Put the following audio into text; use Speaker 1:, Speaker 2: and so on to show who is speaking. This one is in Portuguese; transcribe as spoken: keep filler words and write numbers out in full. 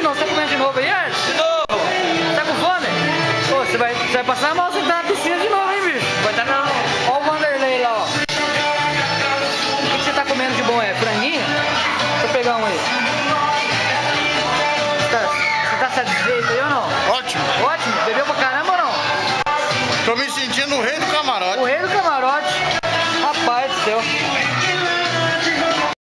Speaker 1: não. Você tá comendo de novo aí, Ed?
Speaker 2: De novo!
Speaker 1: Tá com fome? Pô, você vai, você vai passar mal se tá na piscina de novo, hein, bicho?
Speaker 2: Vai estar não.
Speaker 1: Ó o Vanderlei lá, ó. O que, que você tá comendo de bom, é? Franguinho? Deixa eu pegar um aí. Você tá, você tá satisfeito aí ou não?
Speaker 3: Ótimo.
Speaker 1: Ótimo? Bebeu pra caramba ou não?
Speaker 3: Tô me sentindo o rei do camarote.
Speaker 1: O rei do